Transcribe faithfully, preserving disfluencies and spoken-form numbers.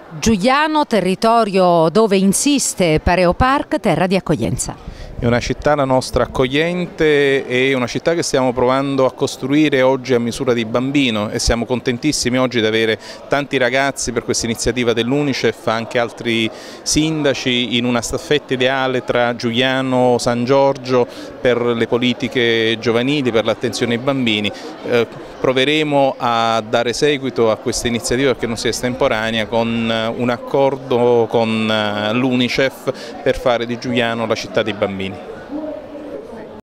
Giugliano, territorio dove insiste Pareo Park, terra di accoglienza. È una città, la nostra, accogliente, è una città che stiamo provando a costruire oggi a misura di bambino e siamo contentissimi oggi di avere tanti ragazzi per questa iniziativa dell'Unicef, anche altri sindaci, in una staffetta ideale tra Giugliano, San Giorgio per le politiche giovanili, per l'attenzione ai bambini. Eh, proveremo a dare seguito a questa iniziativa perché non sia estemporanea con un accordo con l'Unicef per fare di Giugliano la città dei bambini.